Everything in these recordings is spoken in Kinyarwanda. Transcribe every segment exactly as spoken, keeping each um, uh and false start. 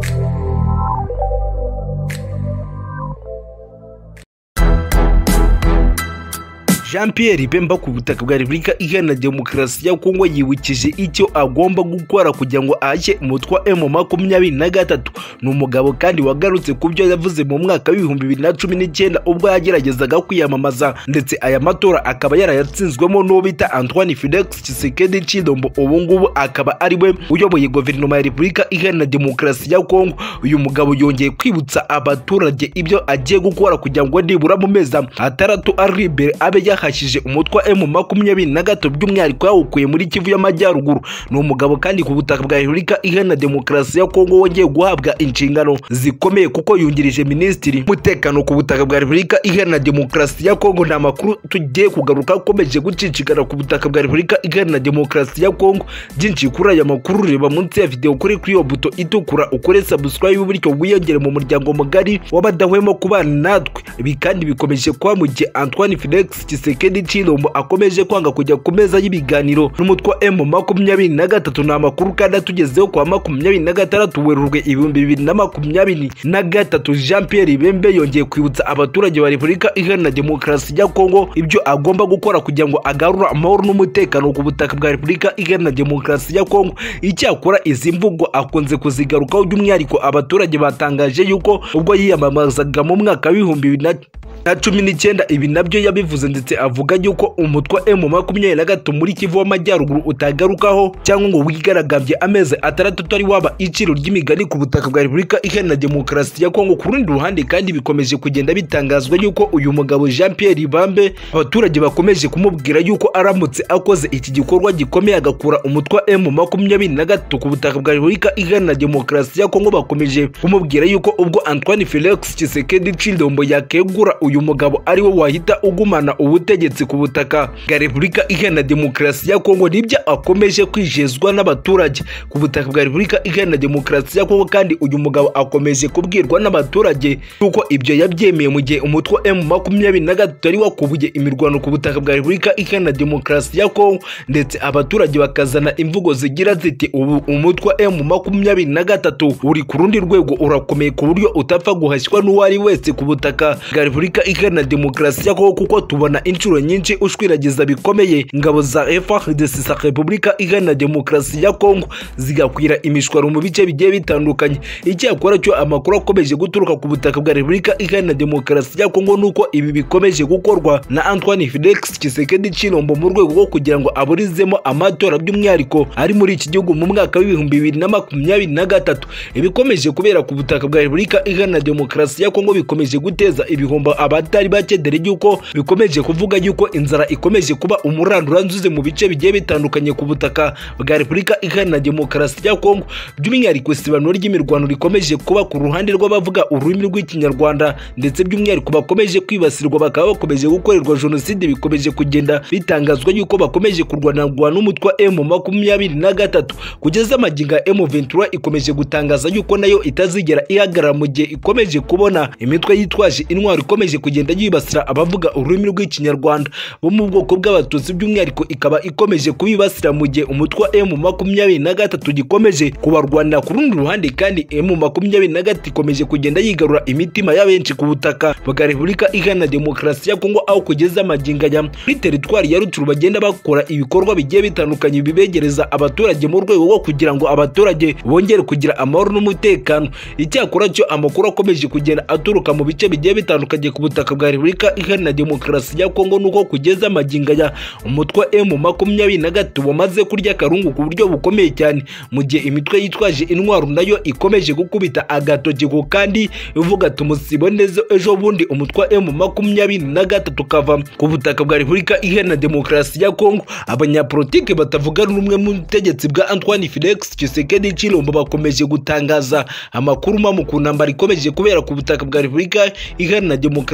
Jean Pierre Bemba ku butaka bwa Repubulika Iharanira Demokarasi ya Kongo yibukije icyo agomba gukora kugira ngo ahashye umutwe wa M makumyabiri na gatatu. Ni umugabo kandi wagarutse ku byo yavuze mu mwaka w'ibihumbi bibiri na cumi n'icyenda ubwo yageragezaga kwiyamamaza, ndetse aya matora akaba yarayatsinzwemo n'uwo bita Antoine Felix Tshisekedi Tshilombo. Ubu ngubu akaba ari we uyoboye guverinoma ya Repubulika Iharanira Demokarasi ya Kongo. Uyu mugabo yongeye kwibutsa abaturage ibyo agiye gukora kugira ngo nibura mu mezi atandatu ari imbere abe yahashije umutwe wa M makumyabiri na gatatu by'umwihariko yawukuye muri Kivu y'Amajyaruguru. Ni umugabo kandi ku butaka bwa Repubulika Iharanira Demokarasi ya Kongo wongeye guhabwa inshingano zikomeye kuko yungirije minisitiri umutekano ku butaka bwa Repubulika Iharanira Demokarasi ya Kongo. Nta makuru tugiye kugaruka akomeje gucicikana ku butaka bwa Repubulika Iharanira Demokarasi ya Kongo. Byinshi kuri aya makuru reba munsi ya video kuri kuri iyo buto itukura ukore subscribe bityo wiyongere mu muryango mugari w'abadahwema kubana natwe. Ibi kandi bikomeje kwa mu gihe Antoine Felix Tshisekedi Tshilombo akomeje kwanga kujya ku meza y'ibiganiro n'umutwe wa M makumyabiri na gatatu. Ni amakuru kandi atugezeho kwa makumyabiri na gatandatu Werurwe ibihumbi bibiri na makumyabiri na gatatu. Jean Pierre Bemba yongeye kwibutsa abaturage ba Repubulika Iharanira Demokarasi ya Kongo ibyo agomba gukora kugira ngo agarure amahoro n'umutekano ku butaka bwa Repubulika Iharanira Demokarasi ya Kongo. Icyakora izi mvugo akunze kuzigarukaho by'umwihariko abaturage batangaje yuko ubwo yiyamamazaga mu mwaka w'ibihumbi bibiri na cumi n'icyenda ibi nabyo yabivuze, ndetse avuga yuko umutwe wa M makumyabiri na gatatu muri Kivu y'Amajyaruguru utagarukaho cyangwa ngo wigaragambye amezi atandatu tutari waba iciro ry'imigani ku butaka bwa Repubulika Iharanira Demokarasi ya Kongo. Ku rundi ruhande kandi bikomeje kugenda bitangazwa yuko uyu mugabo Jean Pierre Bemba abaturage bakomeje kumubwira yuko aramutse akoze iki gikorwa gikomeye agakura umutwe wa M makumyabiri na gatatu ku butaka bwa Repubulika Iharanira Demokarasi ya Kongo, bakomeje kumubwira yuko ubwo Antoine Felix Tshisekedi Tshilombo yakegura uyu mugabo ari we wahita ugumana ubutegetsi ku butaka bwa Repubulika Iharanira Demokarasi ya Kongo. Nibyo akomeje kwijezwa n'abaturage ku butaka bwa Repubulika Iharanira Demokarasi ya Kongo, kandi uyu mugabo akomeje kubwirwa n'abaturage yuko ibyo yabyemeye mu gihe umutwe wa M makumyabiri na gatatu ari wakubuye imirwano ku butaka bwa Repubulika Iharanira Demokarasi ya Kongo, ndetse abaturage bakazana imvugo zigira ziti ubu umutwe wa M makumyabiri na gatatu uri ku rundi rwego, urakomeye ku buryo utapfa guhashywa n'uwari wese ku butaka bwa Repubulika Iharanira Demokarasi ya Kongo, kuko tubona inshuro nyinshi ushwiragiza bikomeye ingabo za F A R D C za Repubulika Iharanira Demokarasi ya Kongo zigakwira imishwaro mu bice bigiye bitandukanye. Icyakora cyo amakuru akomeje guturuka ku butaka bwa Repubulika Iharanira Demokarasi ya Kongo nuko ibi bikomeje gukorwa na Antoine Felix Tshisekedi Tshilombo mu rwego rwo kugira ngo aburizemo amatora by'umwihariko ari muri iki gihugu mu mwaka w'ibihumbi bibiri na makumyabiri na gatatu. Ibikomeje kubera ku butaka bwa Repubulika Iharanira Demokarasi ya Kongo bikomeje guteza ibihombo abatari bake, dore yuko bikomeje kuvuga yuko inzara ikomeje kuba umurandura nzuze mu bice bigiye bitandukanye ku butaka bwa Repubulika Iharanira Demokarasi ya Kongo. By'umwihariko isibanuro ry'imirwano rikomeje kuba ku ruhande rw'abavuga ururimi rw'ikinyarwanda, ndetse by'umwihariko bakomeje kwibasirwa bakaba bakomeje gukorerwa jenoside. Bikomeje kugenda bitangazwa yuko bakomeje kurwanirwa n'umutwe wa M makumyabiri na gatatu. Kugeza amaginga M vingt-trois ikomeje gutangaza yuko nayo itazigera ihagarara mu gihe ikomeje kubona imitwe yitwaje intwaro ikomeje kugenda yibasira abavuga ururimi rw'ikinyarwanda bo mu bwoko bw'abatutsi, by'umwihariko ikaba ikomeje kubibasira mu gihe umutwe wa M makumyabiri na gatatu gikomeje kubarwanira. Ku rundi ruhande kandi M makumyabiri na gatatu ikomeje kugenda yigarura imitima y'abenshi ku butaka bwa Repubulika Iharanira Demokarasi ya Kongo, aho kugeza amaginga ya muri teritwari ya Rutshuru bagenda bakora ibikorwa bigiye bitandukanye bibegereza abaturage mu rwego rwo kugira ngo abaturage bongere kugira amahoro n'umutekano. Icyakora cyo amakuru akomeje kugenda aturuka mu bice bigiye bitandukanye ku butaka bwa Repubulika Iharanira Demokarasi ya Kongo nuko kugeza amaginga ya umutwe wa M makumyabiri na gatatu wamaze kurya karungu ku buryo bukomeye cyane, mu gihe imitwe yitwaje intwaro nayo ikomeje gukubita agatoki ku kandi ivuga tumusibo neza ejo bundi umutwe wa M makumyabiri na gatatu kava ku butaka bwa Repubulika Iharanira Demokarasi ya Kongo. Abanyapolitike batavuga rumwe mu butegetsi bwa Antoine Felix Tshisekedi Tshilombo bakomeje gutangaza amakuru mamu ku ntambara ikomeje kubera ku butaka bwa Repubulika Iharanira Demokarasi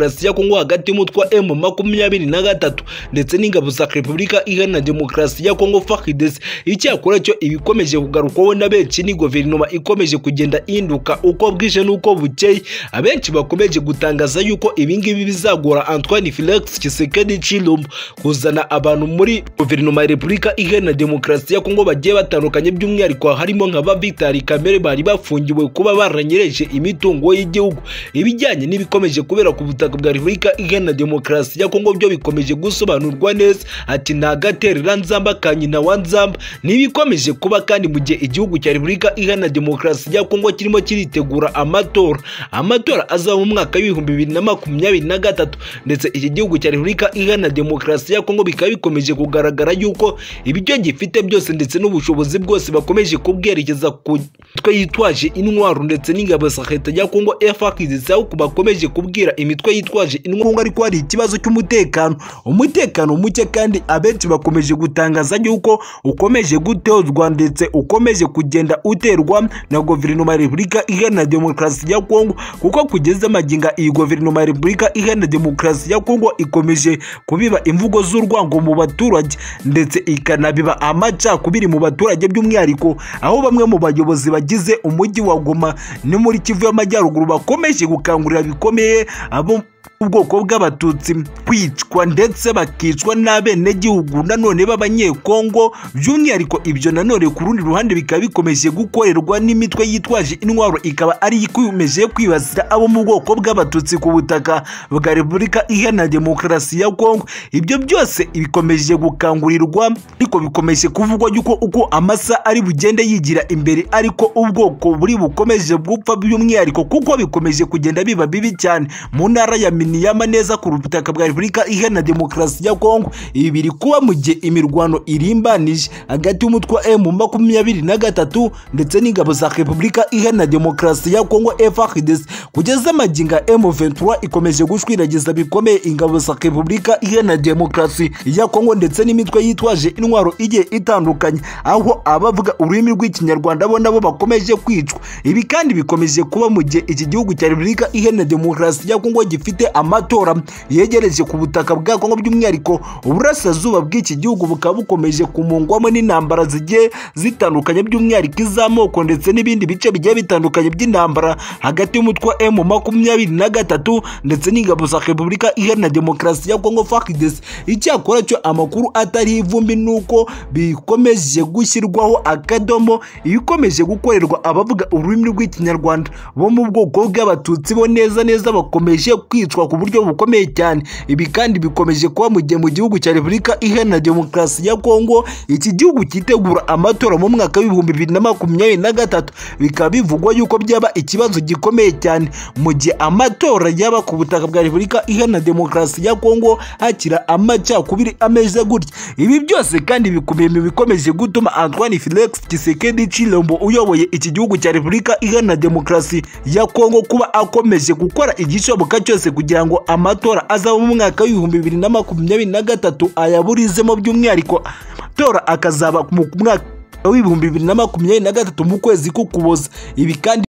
Demokarasi ya Kongo hagati y'umutwe wa M makumyabiri na gatatu ndetse n'ingabo za Repubulika Iharanira Demokarasi ya Kongo F A R D C. Icyakora cyo ibikomeje kugarukwaho na benshi ni guverinoma ikomeje kugenda ihinduka uko bwije n'uko bukeye. Abenshi bakomeje gutangaza yuko ibingibi bizagora Antoine Felix Tshisekedi Tshilombo kuzana abantu muri guverinoma ya Repubulika Iharanira Demokarasi ya Kongo bagiye batandukanye, by'umwihariko harimo nka ba Vital Kamerhe bari bafungiwe kuba baranyereje imitungo y'igihugu. Ibijyanye n'ibikomeje kubera ku butaka bwa Repubulika Iharanira Demokarasi ya Kongo byo bikomeje gusobanurwa neza, ati nta gaterera nzamba ka nyina wa nzamba. N'ibikomeje kuba kandi mu gihe igihugu cya Repubulika Iharanira Demokarasi ya Kongo kirimo kiritegura amatora amatora azaba mu mwaka w'ibihumbi bibiri na makumyabiri na gatatu, ndetse iki gihugu cya Repubulika Iharanira Demokarasi ya Kongo bikaba bikomeje kugaragara yuko ibyo gifite byose ndetse n'ubushobozi bwose bakomeje kubwerekeza ku mitwe yitwaje intwaro ndetse n'ingabo za leta ya Kongo F A R D C, aho bakomeje kubwira imitwe yitwaje intwaro ariko hari ikibazo cy'umutekano umutekano muke, kandi abenshi bakomeje gutangaza yuko ukomeje gutozwa ndetse ukomeje kugenda uterwa na guverinoma ya Repubulika Iharanira Demokarasi ya Kongo, kuko kugeza maginga iyi guverinoma ya Repubulika Iharanira Demokarasi ya Kongo ikomeje kubiba imvugo z'urwango mu baturage ndetse ikanabiba amacakubiri mu baturage, by'umwihariko aho bamwe mu bayobozi bagize umujyi wa Goma ni muri Kivu y'Amajyaruguru bakomeje gukangurira bikomeye abo ubwoko bw'abatutsi kwicwa ndetse bakicwa n'abenegihugu nanone b'abanyekongo, by'umwihariko ibyo nanone ku rundi ruhande bikaba bikomeje gukorerwa n'imitwe yitwaje intwaro, ikaba ari ikomeje kwibasira abo mu bwoko bw'abatutsi ku butaka bwa Repubulika Iharanira Demokarasi ya Kongo. Ibyo byose bikomeje gukangurirwa ariko bikomeje kuvugwa yuko uko amasa ari bugende yigira imbere ariko ubwoko buri bukomeje gupfa, by'umwihariko kuko bikomeje kugenda biba bibi cyane mu ntara ya Miniyama neza ku butaka bwa Repubulika Iharanira Demokarasi ya Kongo. Ibi biri kuba mu gihe imirwano irimbanije hagati y'umutwe wa M makumyabiri na gatatu ndetse n'ingabo za Repubulika Iharanira Demokarasi ya Kongo F A R D C. Kugeza maginga M vingt-trois ikomeje gushwiragiza bikomeye ingabo za Repubulika Iharanira Demokarasi ya Kongo ndetse n'imitwe yitwaje intwaro igiye itandukanye, aho abavuga ururimi rw'ikinyarwanda bo nabo bakomeje kwicwa. Ibi kandi bikomeje kuba mu gihe iki gihugu cya Repubulika Iharanira Demokarasi ya Kongo gifite amatora yegereje ku butaka bwa Kongo, by'umwihariko uburasirazuba bw'iki gihugu bukaba bukomeje kumungwamo n'intambara zigiye zitandukanye, by'umwihariko iz'amoko ndetse n'ibindi bice bigiye bitandukanye by'intambara hagati y'umutwe wa M makumyabiri na gatatu ndetse n'ingabo za Repubulika Iharanira Demokarasi ya Kongo F A R D C. Icyakora cyo amakuru atari ivumbi nuko bikomeje gushyirwaho akadomo ibikomeje gukorerwa abavuga ururimi rw'ikinyarwanda bo mu bwoko bw'abatutsi bo neza neza bakomeje kwicwa ku buryo bukomeye cyane. Ibi kandi bikomeje kuba mu gihe mu gihugu cya Repubulika Iharanira Demokarasi ya Kongo iki gihugu cyitegura amatora mu mwaka w'ibihumbi bibiri na makumyabiri na gatatu, bikaba bivugwa yuko byaba ikibazo gikomeye cyane mu gihe amatora yaba ku butaka bwa Repubulika Iharanira Demokarasi ya Kongo hakira amacakubiri ameze gutya. Ibi byose kandi bikomeye mu bikomeje gutuma Antoine Felix Tshisekedi Tshilombo uyoboye iki gihugu cya Repubulika Iharanira Demokarasi ya Kongo kuba akomeje gukora igishoboka cyose kugira ngo amatora azaba mu mwaka w'ibihumbi bibiri na makumyabiri na gatatu ayaburizemo, by'umwihariko amatora akazaba mu mwaka w'ibihumbi bibiri na makumyabiri na gatatu mu kwezi k'Ukuboza. Ibi kandi